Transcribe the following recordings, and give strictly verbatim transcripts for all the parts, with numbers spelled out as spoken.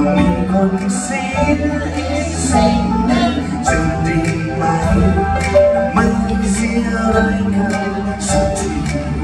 ต้องมีคนเสียสิ่งนั้นจะดีไหมไม่เสียอะไรกันสักที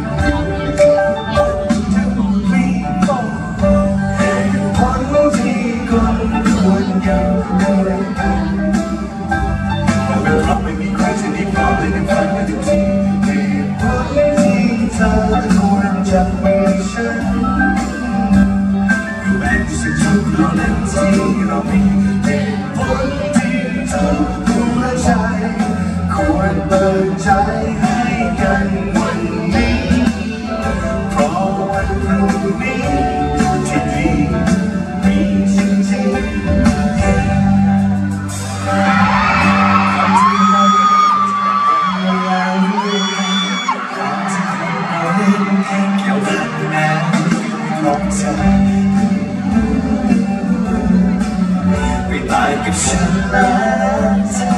จะมีคนที่คนควรยังด้วยกันเป็นเพราะไม่มีใครจะดีพอเลยในฝันกันทุกทีเหตุผลที่เธอควรจะมีฉันแม้จะทุกข์เราเล่นที่เรามีเหตุผลที่เธอหัวใจควรเปิดใจให้กันวันนี้เพราะวันพรุ่งนี้ที่ดีมีจริงๆเกี่ยวกับแม่ของเธอไปตายกับฉันและเธอ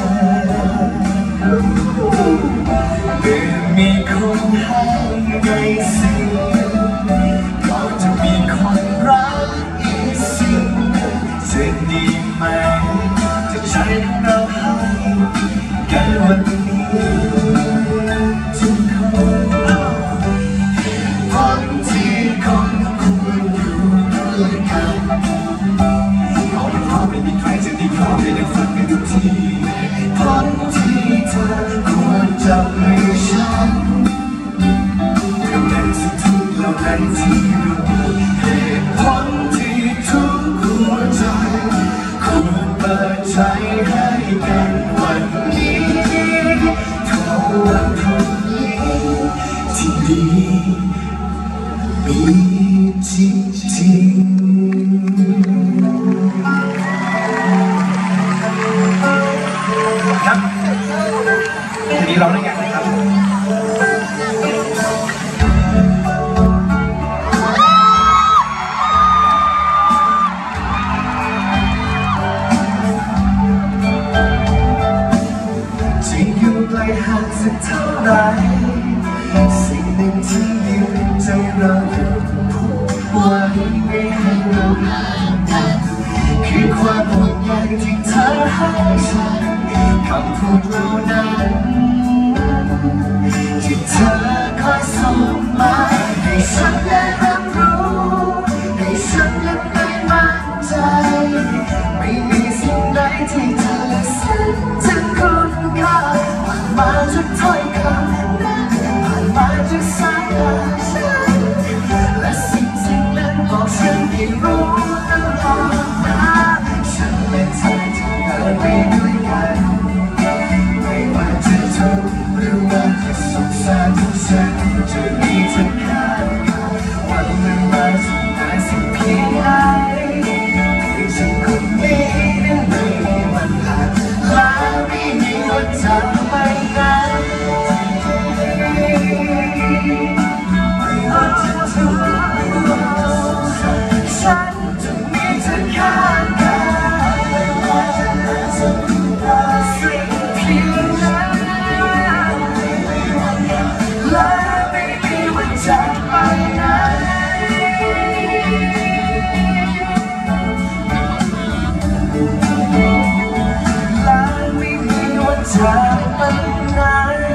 เมื่อมีคนให้ในสิ่งก็จะมีคนรักอีกสิ่งจะดีไหมจะใช้เราให้กันวันนี้ทุกคนคนที่คนควรอยู่ด้วยกันก็เป็นเพราะไม่มีใครจะดีพอได้ได้ฟังกันทุกทีคนที่เธอควรจะมีฉันก็แม้จะทุกข์เหล่านั้นที่รู้เหตุผลที่ทุกหัวใจควรเปิดใจให้กันวันนี้เท่าวันพรุ่งนี้ที่ดีมีจริงๆครับทีนี้เราได้ยังไงครับจะอยู่ไกลห่างสักเท่าไรสิ่งหนึ่งที่อยู่ในใจเราผูกไว้ไม่ให้เราห่างกันคือความห่วงใยที่เธอให้ฉันคำพูดเหล่านั้นที่เธอคอยส่งมาให้ฉันได้รับรู้ให้ฉันยังได้มั่นใจไม่มีสิ่งใดที่เธอซึ้งถึงคุณค่าผ่านมาทุกถ้อยคำผ่านมาทุกสายตาฉันและสิ่งสิ่งนั้นบอกฉันให้รู้ตลอดมาฉันและเธอจะเดินไปด้วยกันไม่ว่าจะทุกข์หรือว่าจะสุขสันต์ฉันจะมีเธอข้างกายวันเวลาจะนานสักเพียงใดที่ฉันคนนี้นั้นไม่มีวันผ่านและไม่มีวันจากไปไหนไม่ว่าจะทุกข์หรือว่าจะสุขสันต์ฉันจะมีเธอข้างกายไม่ว่าจะนานสักเพียงใดและไม่มีวันจากไปไหนและไม่มีวันจากไปไหน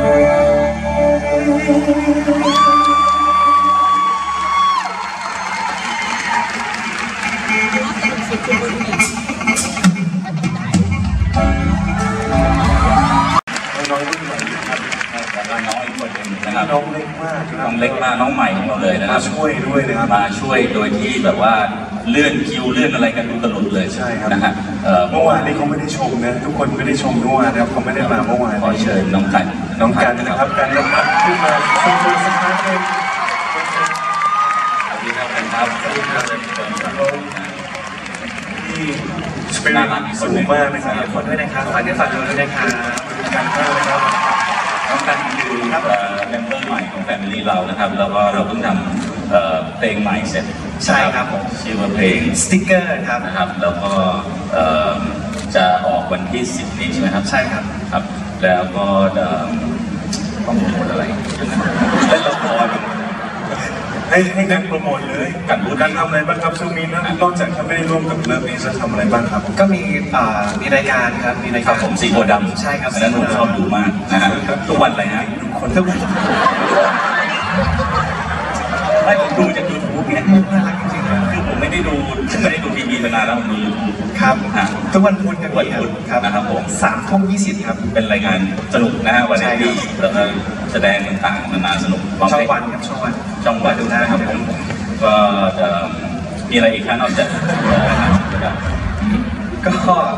น้องรุ่นใหม่ครับแล้วก็น้องอีกคนหนึ่งนะครับน้องเล็กมากน้องเล็กมากน้องใหม่ของเราเลยนะครับมาช่วยด้วยนะครับมาช่วยโดยที่แบบว่าเลื่อนคิวเลื่อนอะไรกันตลอดเลยใช่ครับนะฮะเมื่อวานนี้เขาไม่ได้ชมนะทุกคนไม่ได้ชมเมื่อวานนะครับเขาไม่ได้มาเมื่อวานขอเชิญน้องกันน้องกันนะครับกันนะครับขึ้นมาชมสักครั้งหนึ่งสวัสดีครับกันครับสวัสดีครับที่สเปรย์สูงมากนะครับขอด้วยนะครับฝากเนื้อฝากตัวด้วยนะครับกันมากนะครับน้องกันคือเมมเบอร์ใหม่ของแฟมิลี่เรานะครับแล้วก็เราเพิ่งทำเพลงใหม่เสร็จใช่ครับผมชื่อว่าเพลงสติ๊กเกอร์ครับนะครับแล้วก็จะออกวันที่สิบนี้ใช่ไหมครับใช่ครับครับแล้วก็ต้องโปรโมทอะไรเล่นละครให้ให้การโปรโมทเลยกับการทำอะไรบ้างครับช่วงนี้นะนอกจากทำไม่ได้ร่วมกับเลิฟนี้จะทำอะไรบ้างครับก็มีมีรายการครับมีรายการผมสีโพดำใช่ครับแล้วหนูชอบดูมากนะฮะทุกวันอะไรนะคนทุกวันไม่ผมดูจากยูทูบเนี่ยน่ารักจริงๆคือผมไม่ได้ดูไม่ได้ดูทีวีมานานแล้วผมดูยูทูบครับทุกวันพุธกันวันพุธนะครับผมสามทุ่มยี่สิบครับเป็นรายการสนุกนะฮะวันนี้แล้วก็แสดงต่างๆนานาสนุกช่องวันครับช่องวันช่องวันดูนะครับผมก็จะมีอะไรอีกครับนอกจากก็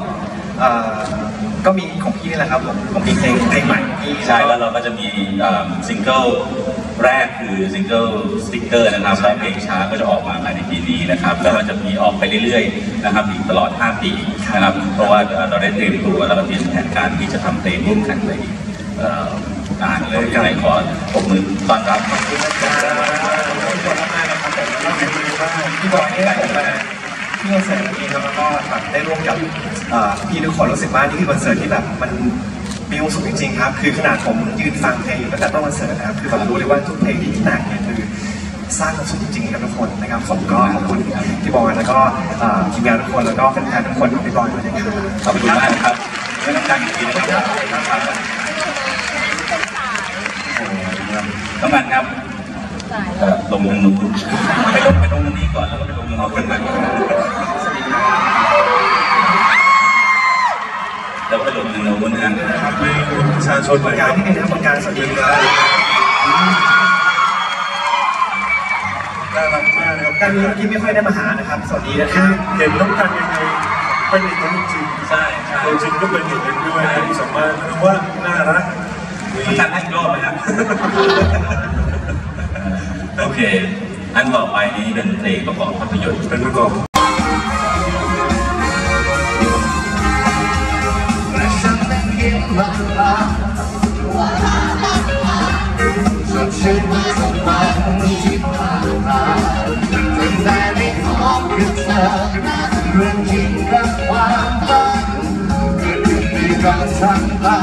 ก็มีของพี่นี่แหละครับผมของพี่เพลงเพลงใหม่พี่ใช่แล้วเราก็จะมีซิงเกิลแรกคือซิงเกิลสติ๊กเกอร์นะครับแล้วเพลงช้าก็จะออกมาภายในปีนี้นะครับแล้วก็จะมีออกไปเรื่อยๆนะครับอีกตลอดห้าปีนะครับเพราะว่าเราได้เตรียมตัวแล้วก็เตรียมแผนการที่จะทำเพลงร่วมกันในงานเลยยังไงขอปรบมือต้อนรับขอบคุณมากนะครับพี่บอยนี่แหละที่คอนเสิร์ตนี้ครับแล้วก็แบบได้ร่วมกับพี่ทุกคนรู้สึกว่านี่คือคอนเสิร์ตที่แบบมันมีความสุขจริงๆครับคือขนาดผมยืนฟังเพลงอยู่ตั้งแต่ต้นคอนเสิร์ตนะครับคือแบบรู้เลยว่าทุกเพลงที่พี่แต่งเนี่ยคือสร้างความสุขจริงๆกับทุกคนนะครับผมก็ขอบคุณพี่บอยแล้วก็ทีมงานทุกคนแล้วก็แฟนๆทุกคนของพี่บอยด้วยนะครับขอบคุณมากครับไม่ต้องการอีกทีนะครับต้องการครับลงทางนู้นไปลงไปลงตรงนี้ก่อนแล้วก็ไปลงตรงนู้นกันแล้วไปลงทางนู้นนะครับไม่ประชาชนประกาศที่เป็นทางการสวัสดีครับน่ารักมากนะครับการที่ไม่ค่อยได้มาหานะครับสวัสดีนะครับเห็นน้องกันยังไงเป็นอีกคนจริงใช่ตัวจริงก็เป็นอีกคนด้วยที่สามารถว่าน่ารักมีการให้รอบไหมครับโอเคอันต่อไปนี้เป็นเพลงประกอบภาพยนตร์เป็นประกอบสดชื่นสดมันที่ผ่านมาแต่แต่ไม่พบกับเธอเรื่องจริงกับความฝันเกิดขึ้นในการทำตา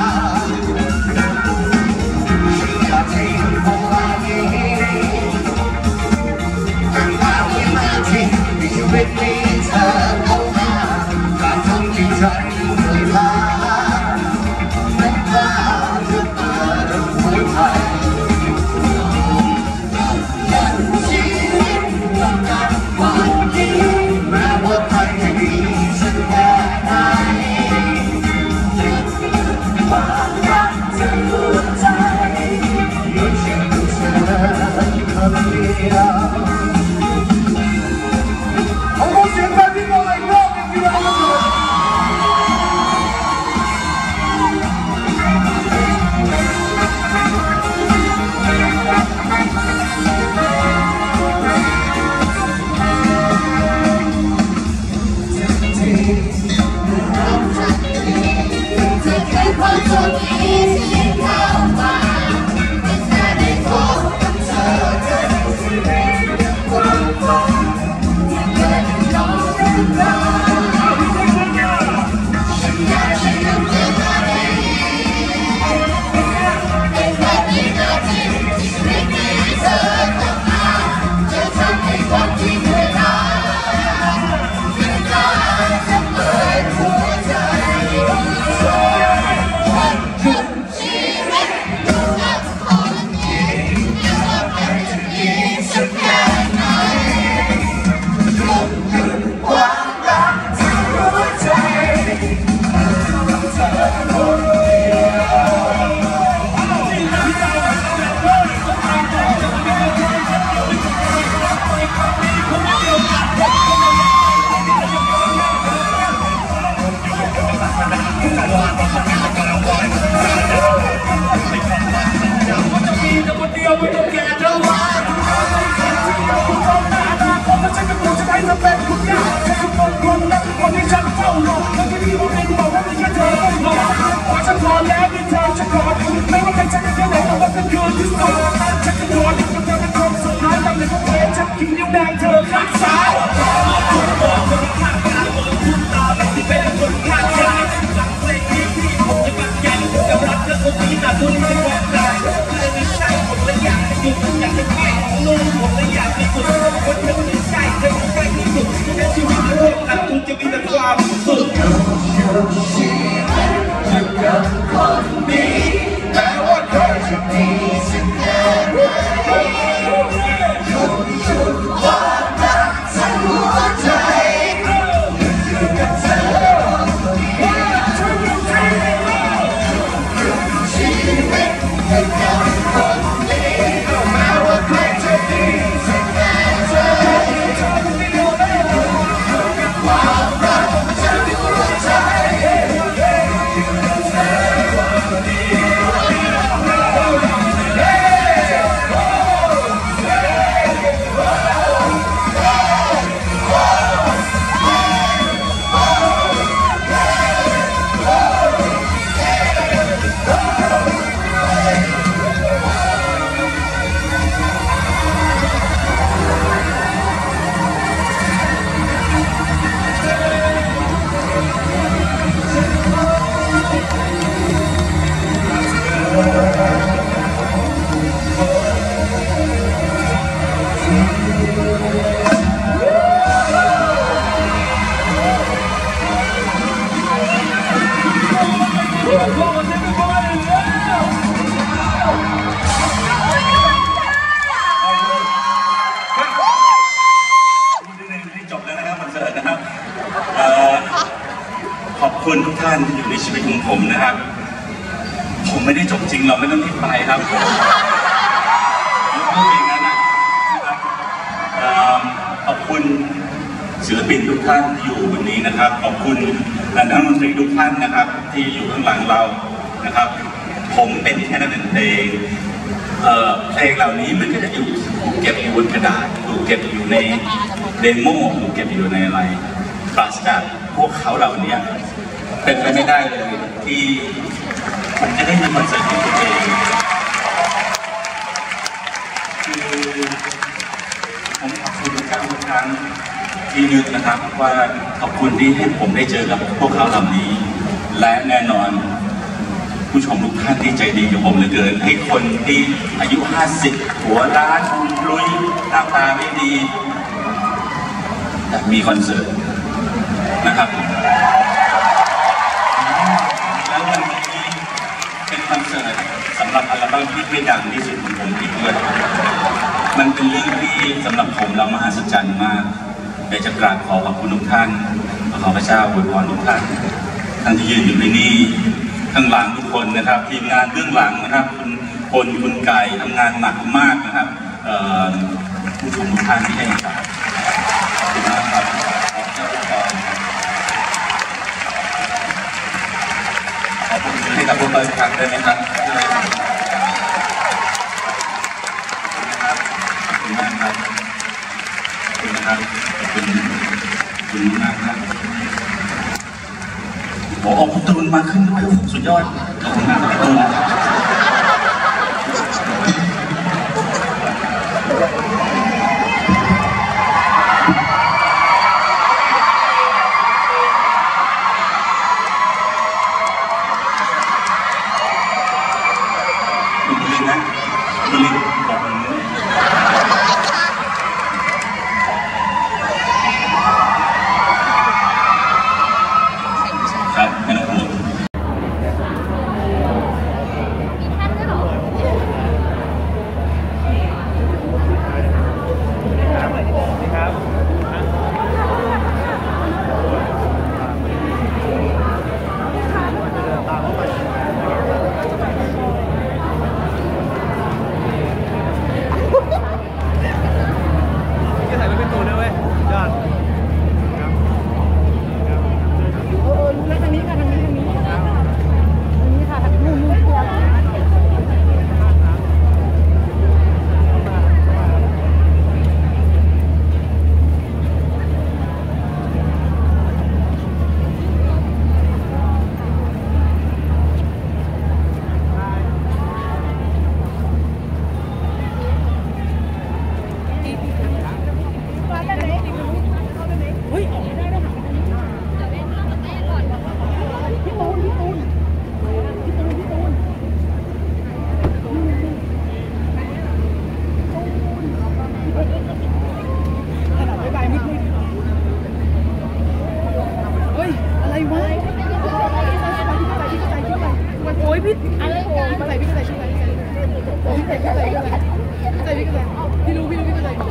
อยากทิ้งของเรานี้ตั้งแต่วินาทีที่ชีวิตนี้เธอเข้ามาการทำที่ใจเลยลาน้ำตาจะเปิดหัวใจเความสุขอยู่ชีวิตอยู่กับคนนี้แม้ว่าเธอจะดีสักแค่ไหนหยุดหยุดความรักทั้งหัวใจอยู่กับเธอคนนี้อยู่ชีวิตอยู่กับคนนี้แม้ว่าใครจะดีสักแค่ไหนความรักทั้งหัวใจอยู่กับเธอคนนี้ขอบคุณทุกท่านที่อยู่ในชีวิตของผมนะครับผมไม่ได้จบจริงเราไม่ต้องรีบไปครับพูดเองนะครับขอบคุณศิลปินทุกท่านที่อยู่วันนี้นะครับขอบคุณนักดนตรีทุกท่านนะครับที่อยู่ข้างหลังเรานะครับผมเป็นแค่นักดนตรีเพลงเหล่านี้มันก็จะอยู่เก็บอยู่บนกระดาษถูกเก็บอยู่ในเดโมถูกเก็บอยู่ในอะไรปราศจากพวกเขาเหล่านี้เป็นไปไม่ได้เลยที่ผมจะได้มีคอนเสิร์ตของตัวเองคือผมขอบคุณทุกท่านทุกครั้งที่นึกนะครับว่าขอบคุณที่ให้ผมได้เจอกับพวกเขาเหล่านี้และแน่นอนผู้ชมทุกท่านที่ใจดีกับผมเหลือเกินให้คนที่อายุห้าสิบหัวล้านลุยหน้าตาไม่ดีแต่มีคอนเสิร์ตนะครับแล้ววันนี้เป็นคอนเสิร์ตสำหรับอัลบั้มที่ไม่ดังที่สุดของผมอีกด้วยมันเป็นเรื่องที่สำหรับผมเรามหัศจรรย์มากอยากจะกราบขอขอบคุณทุกท่านขอพระเจ้าอวยพรทุกท่านท่านที่ยืนอยู่ในนี้ข้างหลังทุกคนนะครับทีมงานเบื้องหลังนะครับคุณพลคุณไก่ทำงานหนักมากนะครับผู้ชมทุกท่านที่ให้การขอบคุณนะครับขอบคุณให้กับพวกเราอีกครั้งได้ไหมครับขอบคุณมากครับขอบคุณนะครับขอบคุณขอบคุณมากครับโอ้โหคุณตูนมาขึ้นด้วยสุดยอดขอบคุณมากคุณตูนอะไรวะโอ้ยพี่อะไรพี่กระต่ายพี่กระต่ายชื่ออะไรพี่กระต่ายพี่กระต่ายพี่กระต่ายพี่กระต่ายพี่รู้พี่รู้พี่กระต่าย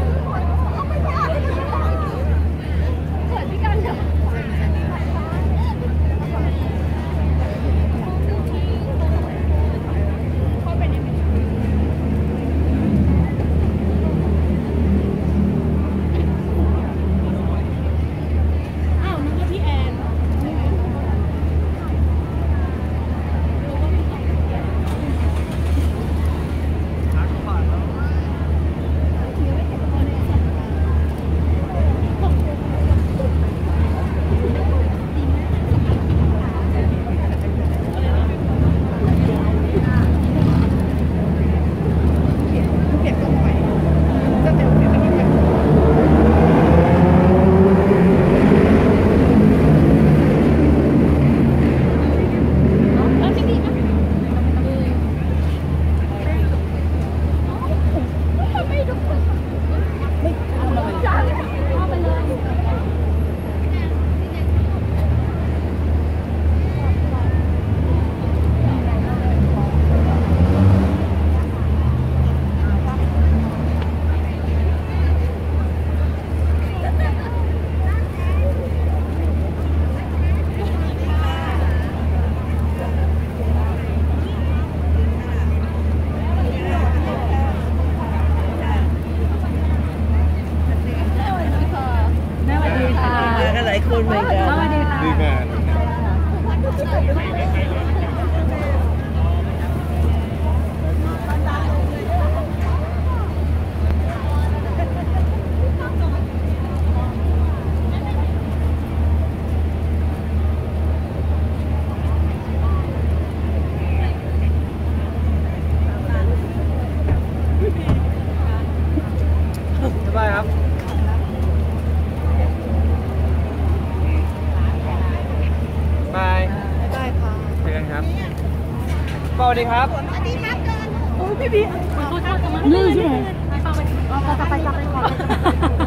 สวัสดีครับสวัสดีครับโอ้พี่บีลื่นใช่ไหมไปไปไปไปก่อน